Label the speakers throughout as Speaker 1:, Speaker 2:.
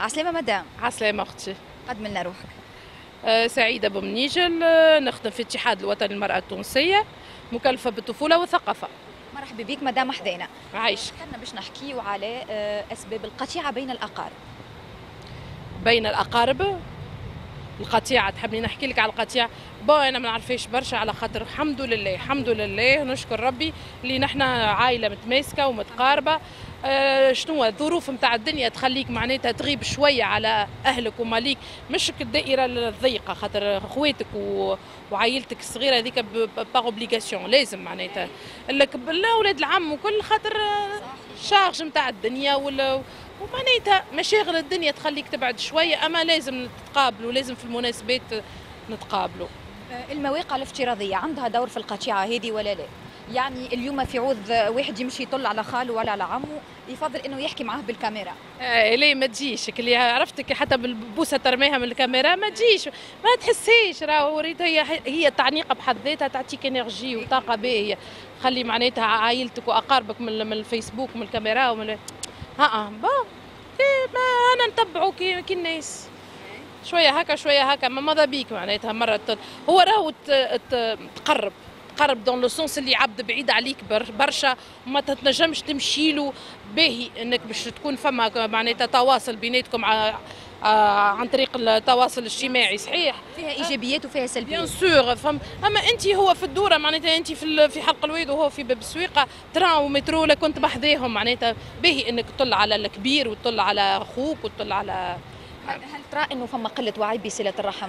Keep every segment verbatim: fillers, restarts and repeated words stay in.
Speaker 1: عسلامة مدام.
Speaker 2: عسلامة أختي.
Speaker 1: قدم لنا روحك.
Speaker 2: أه سعيدة بومنيجل، أه نخدم في اتحاد الوطني للمرأة التونسية، مكلفة بالطفولة والثقافة.
Speaker 1: مرحبا بك مدام حدينا.
Speaker 2: عايشك.
Speaker 1: كنا باش نحكيو على أه أسباب القطيعة بين الأقارب.
Speaker 2: بين الأقارب القطيعة، تحبني نحكي لك على القطيعة؟ بون أنا ما نعرفش برشا، على خاطر الحمد لله الحمد لله نشكر ربي اللي نحنا عائلة متماسكة ومتقاربة. أه شنو الظروف نتاع الدنيا تخليك معناتها تغيب شوية على أهلك وماليك، مش الدائرة الضيقة، خاطر خواتك و... وعائلتك الصغيرة هذيك باغ اوبليغاسيون لازم معناتها أولاد العم وكل، خاطر شارج نتاع الدنيا ولا ومعناتها مشاغل الدنيا تخليك تبعد شويه، اما لازم نتقابلوا، لازم في المناسبات نتقابلوا.
Speaker 1: المواقع الافتراضيه عندها دور في القطيعه هذه ولا لا؟ يعني اليوم في عوض واحد يمشي يطل على خاله ولا على عمه يفضل انه يحكي معاه بالكاميرا.
Speaker 2: آه ليه ما تجيش اللي عرفتك حتى بالبوسه ترميها من الكاميرا ما تجيش، ما تحسيش راهو وريت هي هي التعنيقه بحد ذاتها تعطيك انرجي وطاقه باهيه، خلي معناتها عائلتك واقاربك من, من الفيسبوك ومن الكاميرا ومن ها اه بون ما انا نتبعه كي, كي الناس شويه هكا شويه هكا، ما ماذا بيك معناتها مره هو راهو تقرب تقرب دون لو سونس اللي عبد بعيد عليك برشا وما تتنجمش تمشي له، باهي انك باش تكون فما معناتها تواصل بيناتكم عن طريق التواصل الاجتماعي، صحيح
Speaker 1: فيها ايجابيات وفيها سلبيات
Speaker 2: بيان سور، فهم. اما انت هو في الدوره معناتها انت في في حلق الواد وهو في باب السويقه تران ومترو لا كنت بحذاهم، معناتها باهي انك تطل على الكبير وتطل على اخوك وتطل على.
Speaker 1: هل ترى انه فما قله وعي بصله الرحم؟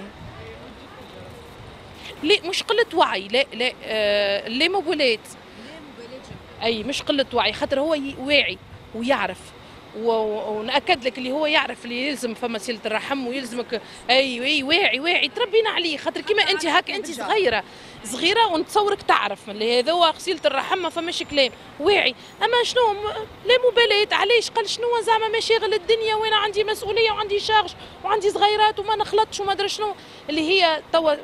Speaker 2: لا مش قله وعي، لا لا آه لا مبالاه، اي مش قله وعي، خاطر هو واعي ويعرف، ونأكد لك اللي هو يعرف اللي يلزم فما صلة الرحم ويلزمك. اي اي واعي واعي تربينا عليه، خاطر كيما انت هاك انت صغيره صغيره ونتصورك تعرف اللي هذا هو صلة الرحم ما فماش كلام، واعي. اما شنو لا مبالاه، علاش قال شنو زعما مشاغل الدنيا وانا عندي مسؤوليه وعندي شارج وعندي صغيرات وما نخلطش وما ادري شنو، اللي هي توا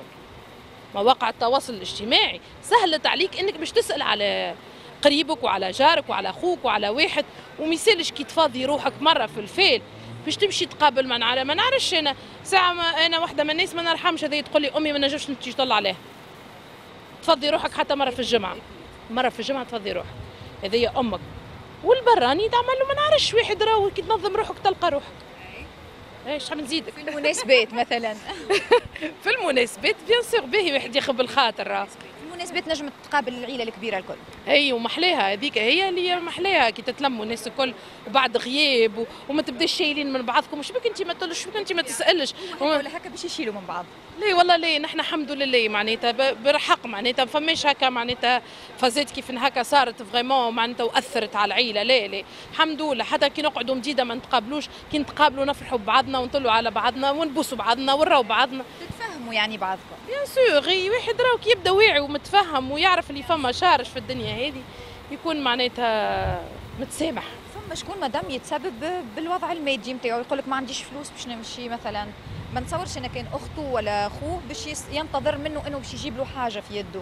Speaker 2: مواقع التواصل الاجتماعي سهلت عليك انك باش تسال على قريبك وعلى جارك وعلى اخوك وعلى واحد، وميسالش كي تفاضي روحك مره في الفيل باش تمشي تقابل ما نعرف ما نعرفش انا ساعه ما انا واحده من الناس ما نرحمش هذه تقول لي امي ما نجمش تمشي تطلع عليها، تفضي روحك حتى مره في الجمعه، مره في الجمعه تفضي روحك، هذه امك. والبراني تعمل له ما نعرفش واحد راهو كي تنظم روحك تلقى روحك. ايش شحال نزيدك
Speaker 1: في المناسبات مثلا
Speaker 2: في المناسبات بيان سور باهي واحد ياخذ بالخاطر، راه
Speaker 1: المناسبات نجم تقابل العيله الكبيره الكل.
Speaker 2: اي ومحلاها هذيك هي اللي محلاها كي تتلموا الناس الكل وبعد غياب و... وما تبداش شايلين من بعضكم، شبيك انت ما تقولش شبيك انت ما تسالش
Speaker 1: ولا هكا باش يشيلوا من بعض.
Speaker 2: لا والله لا، نحن الحمد لله معناتها برحق معناتها ما فماش هكا معناتها فازات كيف هكا صارت فريمون معناتها واثرت على العيله، لا لا الحمد لله. حتى كي نقعدوا مديده ما نتقابلوش، كي نتقابلوا نفرحوا ببعضنا ونطلوا على بعضنا ونبوسوا بعضنا ونراو بعضنا،
Speaker 1: تتفهموا يعني بعضكم.
Speaker 2: بيان سور اي واحد راهو كي يبدا واعي ومتفهم ويعرف اللي فما شارج في الدنيا هذه يكون معناتها متسامح.
Speaker 1: فما شكون مدام يتسبب بالوضع المادي نتاعو، يقول لك ما عنديش فلوس باش نمشي مثلا، ما نتصورش انا كان اخته ولا اخوه باش ينتظر منه انه باش يجيب له حاجه في يده.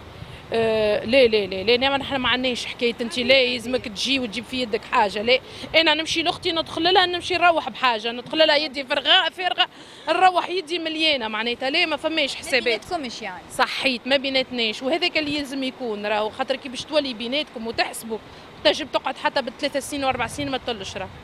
Speaker 2: أه لا لا لا لا نحن ما عندناش حكايه انت لا يلزمك تجي وتجيب في يدك حاجه، لا انا نمشي لاختي ندخل لها نمشي نروح بحاجه، ندخل لها يدي فرغاء فارغه نروح يدي مليانه، معناتها لا ما فماش حسابات.
Speaker 1: ما بيناتكمش يعني.
Speaker 2: صحيت ما بيناتناش، وهذاك اللي يلزم يكون راهو، خاطر كي باش تولي بيناتكم وتحسبوا تنجم تقعد حتى بثلاث سنين واربع سنين ما تطلش راه.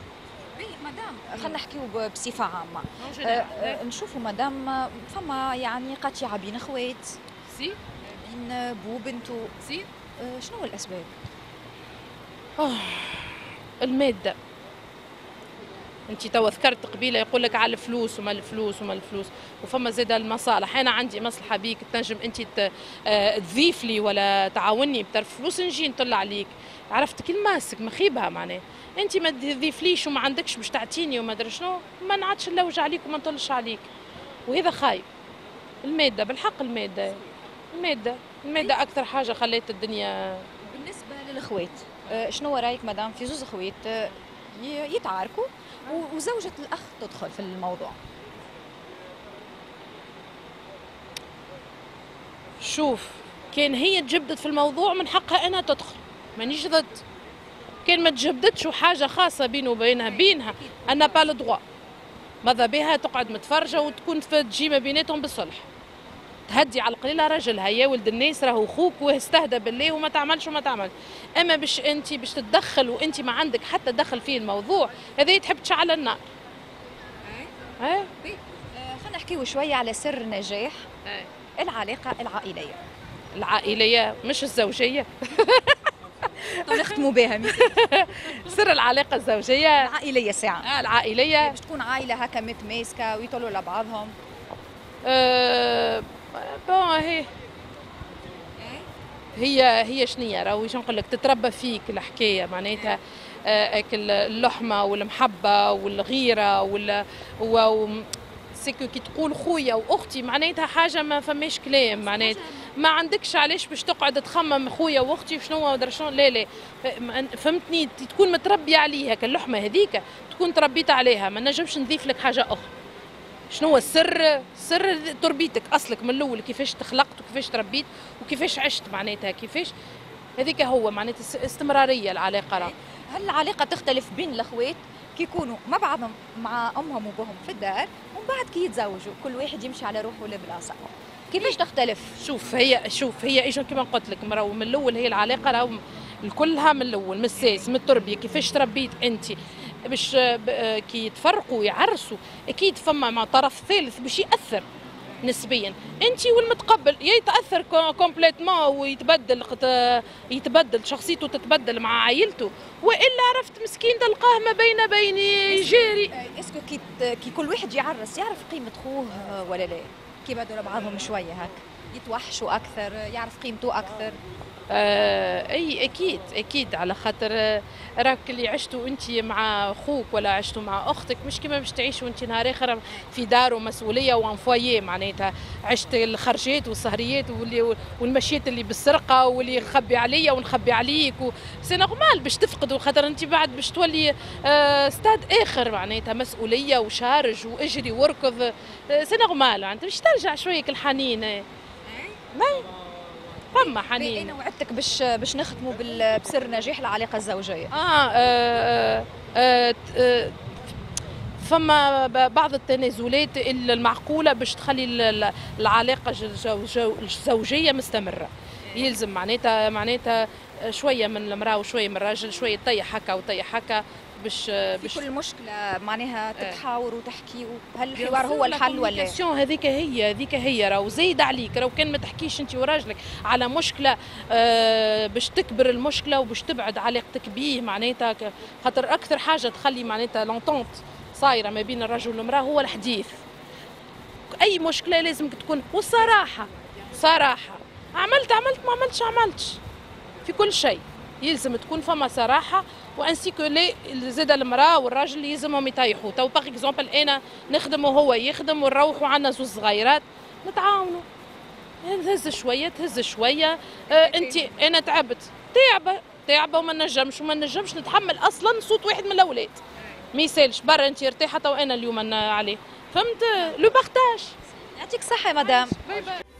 Speaker 1: مدام خلينا نحكيو بصفه عامه، أه أه نشوفوا مدام فما يعني قطيعه بين اخوات،
Speaker 2: سي
Speaker 1: بين بو بنتو،
Speaker 2: سي
Speaker 1: أه شنو هو الاسباب؟
Speaker 2: آه الماده. انت توا ذكرت قبيله يقول لك على الفلوس وما الفلوس وما الفلوس، وفما زاد المصالح. انا عندي مصلحه بيك تنجم انت تضيف لي ولا تعاوني بطرف فلوس نجي نطلع عليك، عرفت كي ماسك مخيبها معناه انت ما تضيفليش وما عندكش باش تعطيني وما ادري شنو، ما نعادش نلوج عليك وما نطلش عليك، وهذا خايب. الماده بالحق، الماده الماده الماده اكثر حاجه خلات الدنيا.
Speaker 1: بالنسبه للاخوات أه شنو رايك مدام في زوز اخوات أه يتعاركوا وزوجة الأخ تدخل في الموضوع؟
Speaker 2: شوف كان هي تجبدت في الموضوع من حقها أنها تدخل، مانيش ضد. كان ما تجبدتش وحاجة خاصة بينه وبينها بينها أنا با لو دروا ماذا بها تقعد متفرجه وتكون في تجي ما بيناتهم بالصلح، تهدي على القليله راجلها، يا ولد الناس راهو خوك واستهدى بالله وما تعملش وما تعمل. اما باش انت باش تتدخل وانت ما عندك حتى دخل فيه الموضوع هذا تحب تشعل النار.
Speaker 1: اي ايه خلينا نحكيو شويه على سر النجاح.
Speaker 2: أي.
Speaker 1: العلاقه العائليه.
Speaker 2: العائليه مش الزوجيه.
Speaker 1: نختموا بها.
Speaker 2: سر العلاقه الزوجيه
Speaker 1: العائليه ساعه.
Speaker 2: آه العائليه
Speaker 1: باش تكون عائله هكا متماسكه ويطلوا لبعضهم.
Speaker 2: أه بون هي هي هي شنية راهو شنو نقول لك تتربى فيك الحكايه معناتها آه اللحمه والمحبه والغيره وال و سيكو كي تقول خويا واختي معناتها حاجه ما فماش كلام معناتها ما عندكش علاش باش تقعد تخمم خويا واختي شنو ودرا شنو لا لا فهمتني تكون متربيه عليها كاللحمه هذيك تكون تربيت عليها ما نجمش نضيف لك حاجه اخرى. شنو هو السر؟ سر تربيتك اصلك من الاول كيفاش تخلقت وكيفاش تربيت وكيفاش عشت معناتها كيفاش هذيك هو معناتها استمراريه العلاقه راه.
Speaker 1: هل العلاقه تختلف بين الاخوات كي يكونوا مع بعضهم مع امهم وابوهم في الدار ومن بعد كي يتزوجوا كل واحد يمشي على روحه لبلاصه كيفاش تختلف؟
Speaker 2: شوف هي شوف هي ايش كما قلت لك راهو من الاول هي العلاقه راهو كلها من الاول من الساس من التربيه كيفاش تربيت انت باش كي يتفرقوا يعرسوا اكيد فما مع طرف ثالث باش ياثر نسبيا انت والمتقبل يا يتاثر كومبليتمون ويتبدل يتبدل شخصيته تتبدل مع عائلته والا عرفت مسكين تلقاه ما بين بين جاري.
Speaker 1: اسكو كي كي كل واحد يعرس يعرف قيمه خوه ولا لا؟ كي بعدوا لبعضهم شويه هكا يتوحشوا اكثر يعرف قيمته اكثر.
Speaker 2: آه اي اكيد اكيد على خاطر راك اللي عشتوا انت مع اخوك ولا عشتوا مع اختك مش كيما باش تعيشوا انت نهار اخر في دار ومسؤوليه وان فوايي معناتها عشت الخرجات والسهريات واللي والمشيات اللي بالسرقه واللي نخبي عليا ونخبي عليك سي نورمال باش تفقدوا خاطر انت بعد باش تولي آه ستاد اخر معناتها مسؤوليه وشارج واجري واركض آه سي نورمال معناتها باش ترجع شويه الحنين. لا فما حنين.
Speaker 1: انا وعدتك باش باش نختموا بسر نجاح العلاقه الزوجيه.
Speaker 2: اه, آه, آه, آه فما بعض التنازلات المعقوله باش تخلي العلاقه الزوجيه مستمره. يلزم معناتها معناتها شويه من المراه وشويه من الراجل شويه طيح هكا وطيح هكا باش
Speaker 1: باش كل مشكله معناها تتحاوروا وتحكيوا هل الحوار هو الحل ولا
Speaker 2: هذيك هي هذيك هي راهو زايد عليك راهو كان ما تحكيش انت وراجلك على مشكله آه باش تكبر المشكله وباش تبعد علاقتك بيه معناتها خاطر اكثر حاجه تخلي معناتها لونتونت صايره ما بين الرجل والمراه هو الحديث. اي مشكله لازم تكون والصراحه صراحه عملت عملت ما عملتش عملتش في كل شيء يلزم تكون فما صراحه وانسي كو لي زاد المراه والراجل يلزمهم يطيحوا. تو باغ اكزومبل انا نخدم وهو يخدم ونروحوا عندنا زوج صغيرات نتعاونوا تهز شويه تهز شويه آه انت انا تعبت تعبه تعبه وما نجمش وما نجمش نتحمل اصلا صوت واحد من الاولاد ما يسالش برا انت ارتاحه وانا اليوم عليه فهمت لو بارتاج.
Speaker 1: يعطيك الصحه يا مدام.
Speaker 2: باي باي.